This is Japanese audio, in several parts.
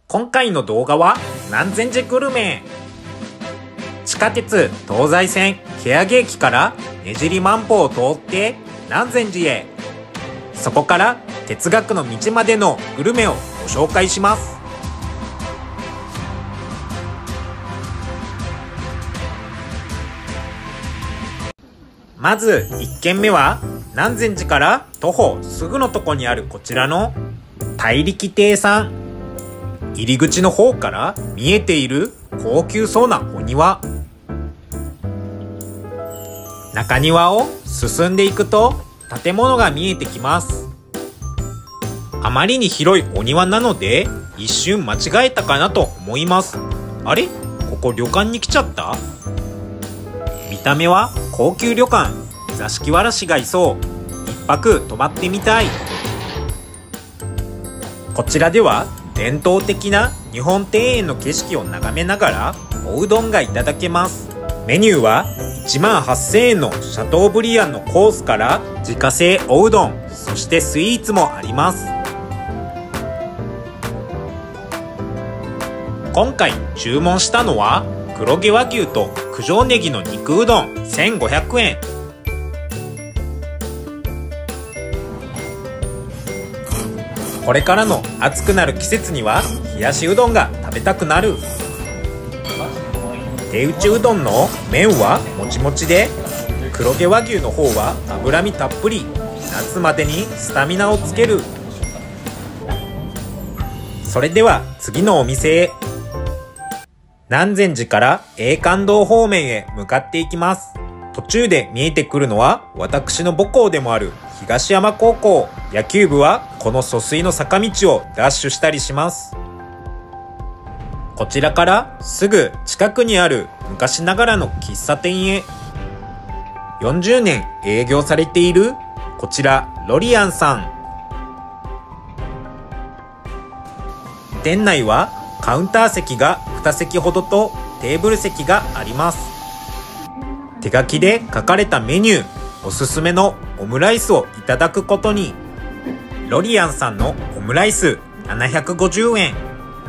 今回の動画は南禅寺グルメ。地下鉄東西線蹴上駅からねじり万歩を通って南禅寺へ、そこから哲学の道までのグルメをご紹介します。まず1軒目は南禅寺から徒歩すぐのとこにあるこちらの大力亭さん。入り口の方から見えている高級そうなお庭。中庭を進んでいくと建物が見えてきます。あまりに広いお庭なので一瞬間違えたかなと思います。あれ？ここ旅館に来ちゃった？見た目は高級旅館、座敷わらしがいそう。一泊泊まってみたい。こちらでは伝統的な日本庭園の景色を眺めながらおうどんがいただけます。メニューは18,000円のシャトーブリアンのコースから自家製おうどん、そしてスイーツもあります。今回注文したのは黒毛和牛と九条ネギの肉うどん1,500円。これからの暑くなる季節には冷やしうどんが食べたくなる。手打ちうどんの麺はもちもちで、黒毛和牛の方は脂身たっぷり。夏までにスタミナをつける。それでは次のお店へ。南禅寺から永観堂方面へ向かっていきます。途中で見えてくるのは私の母校でもある東山高校。野球部はこの疎水の坂道をダッシュしたりします。こちらからすぐ近くにある昔ながらの喫茶店へ。40年営業されているこちらロリアンさん。店内はカウンター席が2席ほどとテーブル席があります。手書きで書かれたメニュー、おすすめのオムライスをいただくことに。ロリアンさんのオムライス750円。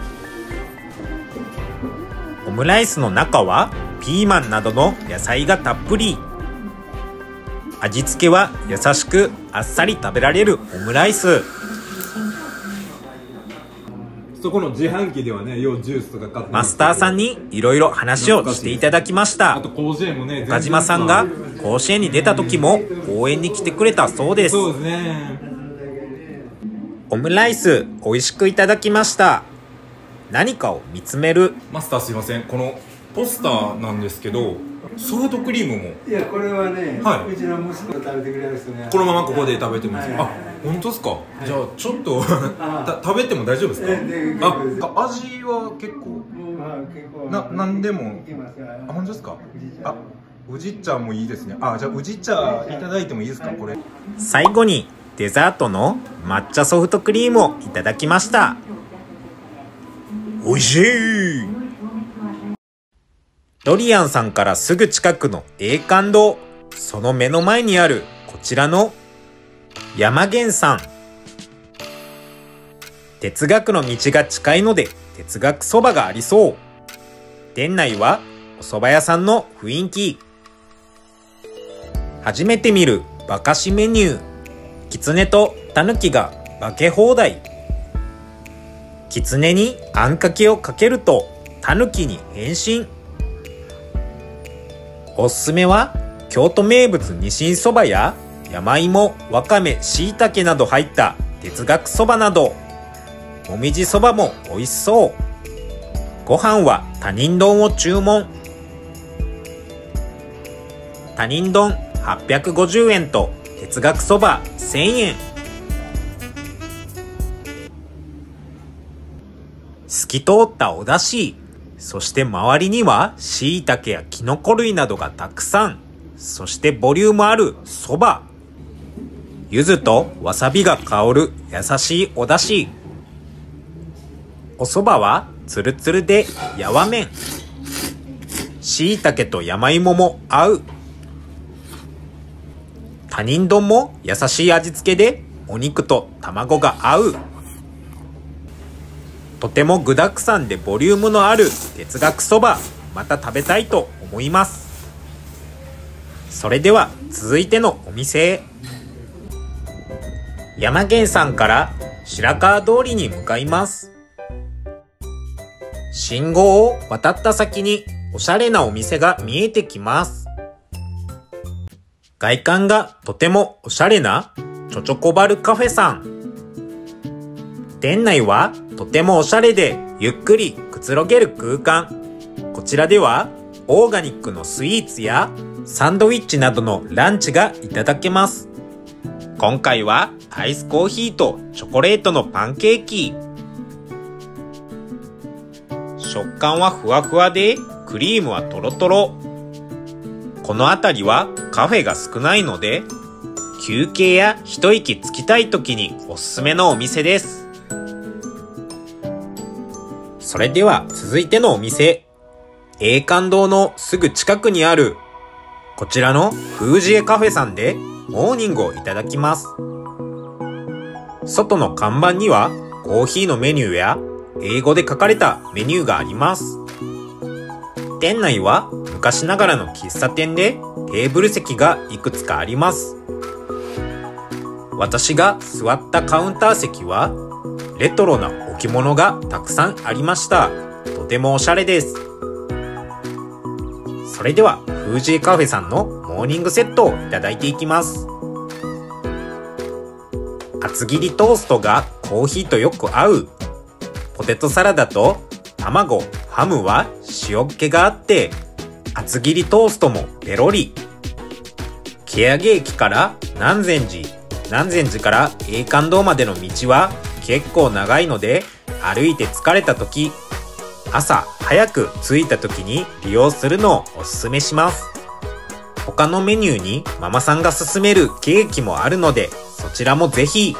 オムライスの中はピーマンなどの野菜がたっぷり。味付けは優しくあっさり食べられるオムライス。 そこの自販機ではね、ジュースとか買ってマスターさんにいろいろ話をしていただきました。 あと甲子園もね、 岡島さんが甲子園に出た時も応援に来てくれたそうです。 そうですね。 オムライス美味しくいただきました。何かを見つめる。 マスターすいません、このポスターなんですけど、ソフトクリームもいや、これはね、 はい、 うちの息子が食べてくれる人ね。 このままここで食べてもいいですか？ はい、 あ、本当ですか？はい、じゃあちょっと食べても大丈夫ですか？あ、味は結構なんでも。あ、本当ですか？あ、宇治茶もいいですね。あ、じゃあ宇治茶いただいてもいいですか？これ最後にデザートの抹茶ソフトクリームをいただきました。おいしい。ロリアンさんからすぐ近くの永観堂、その目の前にあるこちらの山源さん。哲学の道が近いので哲学そばがありそう。店内はお蕎麦屋さんの雰囲気。初めて見る馬菓子メニュー。キツネとタヌキが化け放題。キツネにあんかけをかけるとタヌキに変身。おすすめは京都名物にしんそばや山芋、わかめ、しいたけなど入った哲学そばなど。もみじそばも美味しそう。ご飯は他人丼を注文。他人丼850円と哲学そば1000円。透き通ったお出汁、そして周りには椎茸やキノコ類などがたくさん。そしてボリュームあるそば。柚子とわさびが香る優しいお出汁。お蕎麦はツルツルでやわ麺。椎茸と山芋も合う。他人丼も優しい味付けでお肉と卵が合う。 とても具沢山でボリュームのある哲学そば、また食べたいと思います。それでは続いてのお店へ。山源さんから白川通りに向かいます。信号を渡った先におしゃれなお店が見えてきます。外観がとてもおしゃれなチョチョコバルカフェさん。店内はとてもおしゃれでゆっくりくつろげる空間。こちらではオーガニックのスイーツやサンドイッチなどのランチがいただけます。今回はアイスコーヒーとチョコレートのパンケーキ。食感はふわふわでクリームはトロトロ。この辺りはカフェが少ないので休憩や一息つきたい時におすすめのお店です。それでは続いてのお店、栄冠堂のすぐ近くにあるこちらのフージエカフェさんでモーニングをいただきます。外の看板にはコーヒーのメニューや英語で書かれたメニューがあります。店内は昔ながらの喫茶店でテーブル席がいくつかあります。私が座ったカウンター席はレトロな置物がたくさんありました。とてもおしゃれです。それではフージーカフェさんのモーニングセットをいただいていきます。厚切りトーストがコーヒーとよく合う。ポテトサラダと卵、ハムは塩っ気があって厚切りトーストもペロリ。蹴上駅から南禅寺から栄冠堂までの道は結構長いので歩いて疲れた時、朝早く着いた時に利用するのをおすすめします。他のメニューにママさんが勧めるケーキもあるのでそちらもぜひ。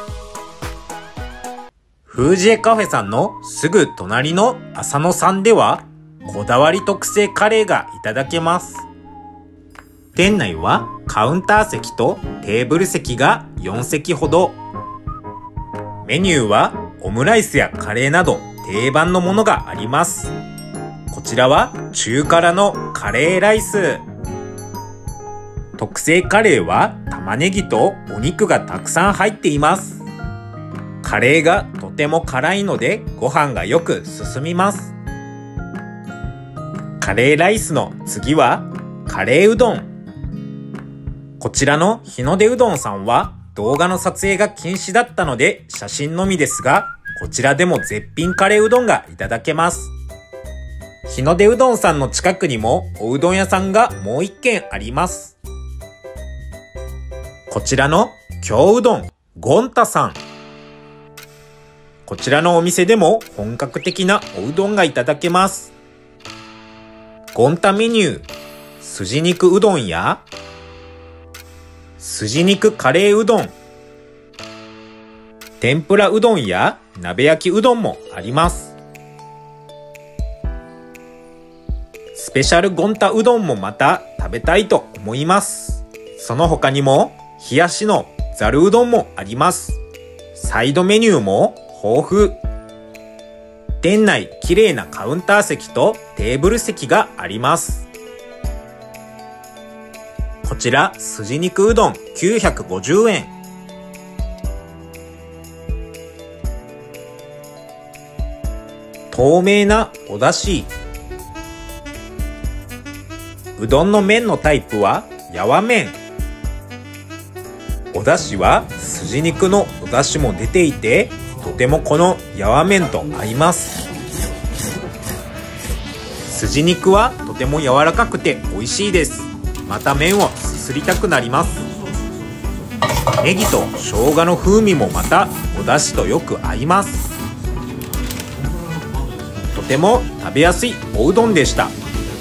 フージエカフェさんのすぐ隣の浅野さんではこだわり特製カレーがいただけます。店内はカウンター席とテーブル席が4席ほど。メニューはオムライスやカレーなど定番のものがあります。こちらは中辛のカレーライス。特製カレーは玉ねぎとお肉がたくさん入っています。カレーがとても辛いのでご飯がよく進みます。カレーライスの次はカレーうどん。こちらの日の出うどんさんは動画の撮影が禁止だったので写真のみですが、こちらでも絶品カレーうどんがいただけます。日の出うどんさんの近くにもおうどん屋さんがもう一軒あります。こちらの京うどんゴンタさん。こちらのお店でも本格的なおうどんがいただけます。ゴンタメニュー、筋肉うどんや筋肉カレーうどん、天ぷらうどんや鍋焼きうどんもあります。スペシャルゴンタうどんもまた食べたいと思います。その他にも冷やしのざるうどんもあります。サイドメニューも豊富。店内綺麗なカウンター席とテーブル席があります。こちら筋肉うどん950円。透明なお出汁。うどんの麺のタイプはやわ麺。お出汁は筋肉のお出汁も出ていて、とてもこのやわ麺と合います。筋肉はとても柔らかくて美味しいです。また麺をすすりたくなります。ネギと生姜の風味もまたお出汁とよく合います。とても食べやすいおうどんでした。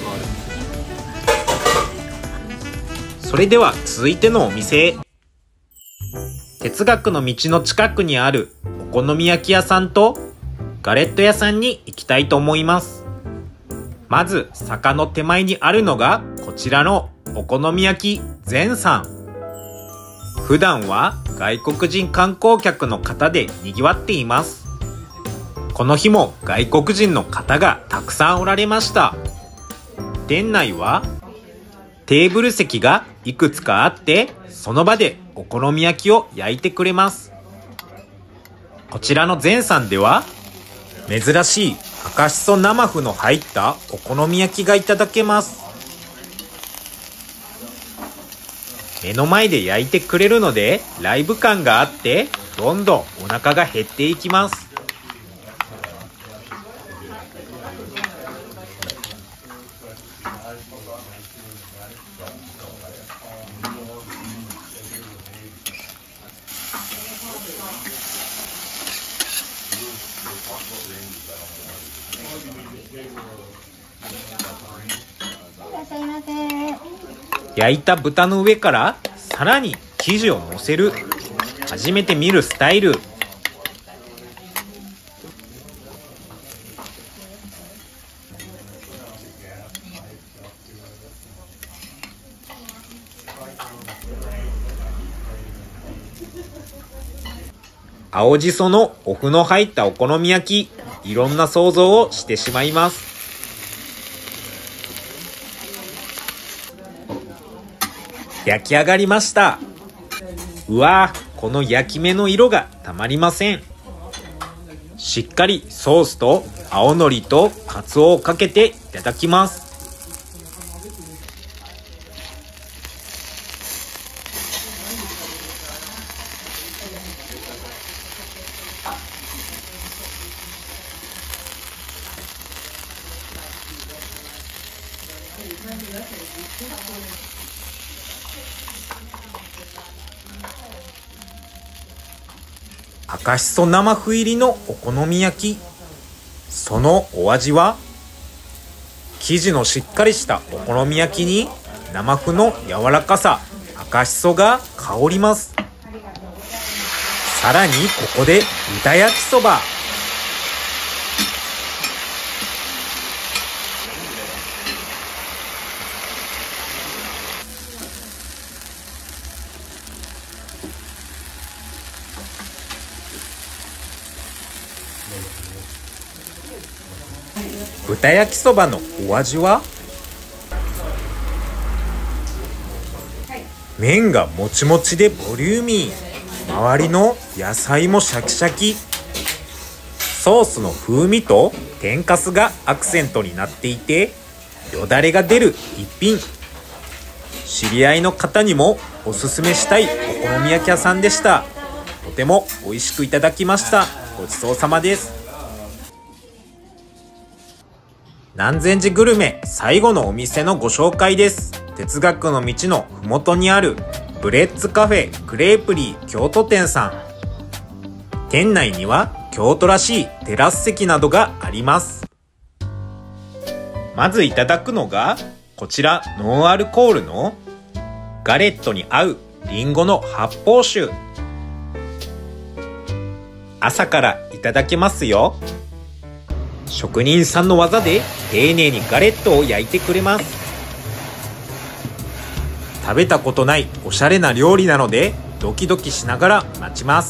それでは続いてのお店へ。哲学の道の近くにあるお好み焼き屋さんとガレット屋さんに行きたいと思います。まず坂の手前にあるのがこちらのお好み焼き善さん。普段は外国人観光客の方で賑わっています。 この日も外国人の方がたくさんおられました。店内はテーブル席がいくつかあって、その場でお好み焼きを焼いてくれます。こちらの前さんでは珍しい赤しそ生麩の入ったお好み焼きがいただけます。目の前で焼いてくれるのでライブ感があって、どんどんお腹が減っていきます。焼いた豚の上からさらに生地を乗せる、初めて見るスタイル。青じそのお麩の入ったお好み焼き、いろんな想像をしてしまいます。焼き上がりました。うわー、この焼き目の色がたまりません。しっかりソースと青のりとカツオをかけていただきます。赤しそ生麩入りのお好み焼き、そのお味は、生地のしっかりしたお好み焼きに生麩の柔らかさ、赤しそが香ります。さらにここで豚焼きそば。豚焼きそばのお味は、麺がもちもちでボリューミー、周りの野菜もシャキシャキ、ソースの風味と天かすがアクセントになっていて、よだれが出る一品。知り合いの方にもおすすめしたいお好み焼き屋さんでした。とても美味しくいただきました。ごちそうさまです。南禅寺グルメ最後のお店のご紹介です。哲学の道のふもとにあるブレッツカフェクレープリー京都店さん。店内には京都らしいテラス席などがあります。まずいただくのがこちら、ノンアルコールのガレットに合うリンゴの発泡酒。朝からいただけますよ。職人さんの技で丁寧にガレットを焼いてくれます。食べたことないおしゃれな料理なのでドキドキしながら待ちます。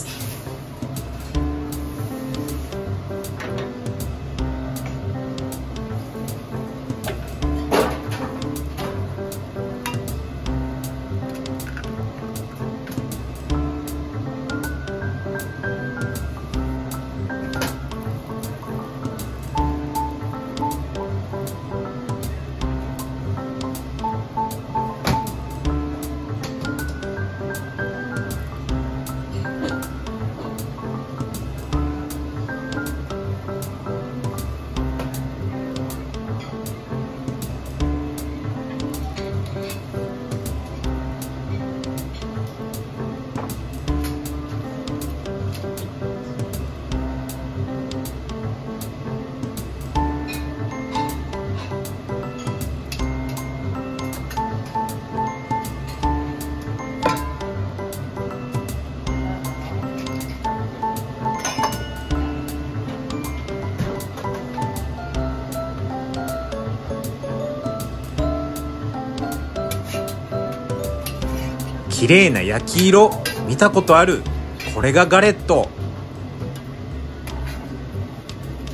綺麗な焼き色、見たことある。これがガレット。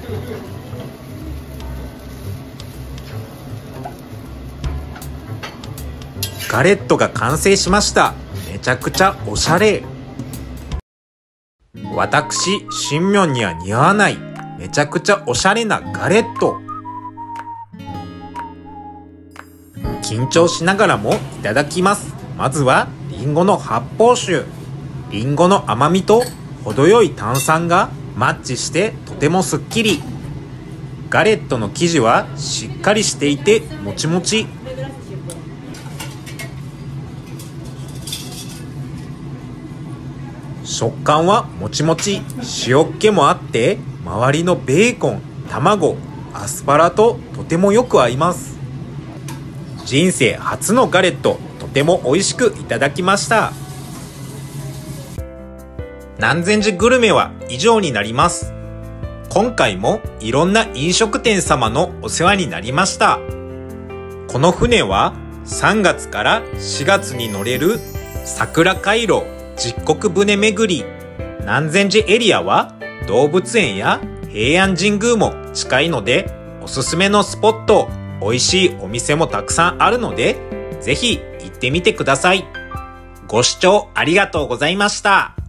ガレットが完成しました。めちゃくちゃおしゃれ。私、シンミョンには似合わない、めちゃくちゃおしゃれなガレット。緊張しながらもいただきます。まずは、リンゴの発泡酒。リンゴの甘みと程よい炭酸がマッチしてとてもすっきり。ガレットの生地はしっかりしていてもちもち。食感はもちもち、塩っ気もあって、周りのベーコン、卵、アスパラととてもよく合います。人生初のガレット、とても美味しくいただきました。南禅寺グルメは以上になります。今回もいろんな飲食店様のお世話になりました。この船は3月から4月に乗れる桜回廊実国船巡り。南禅寺エリアは動物園や平安神宮も近いので、おすすめのスポット、美味しいお店もたくさんあるので、ぜひ行ってみてください。ご視聴ありがとうございました。